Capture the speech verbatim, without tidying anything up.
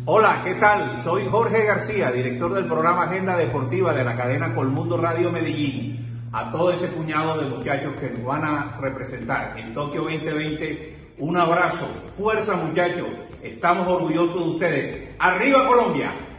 Hola, ¿qué tal? Soy Jorge García, director del programa Agenda Deportiva de la cadena Colmundo Radio Medellín. A todo ese puñado de muchachos que nos van a representar en Tokio veinte veinte, un abrazo, fuerza muchachos, estamos orgullosos de ustedes. ¡Arriba Colombia!